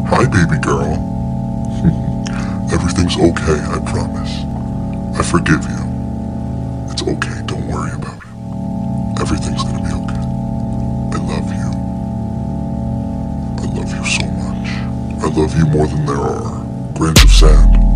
Hi, baby girl. Everything's okay, I promise. I forgive you. It's okay, don't worry about it. Everything's gonna be okay. I love you. I love you so much. I love you more than there are grains of sand.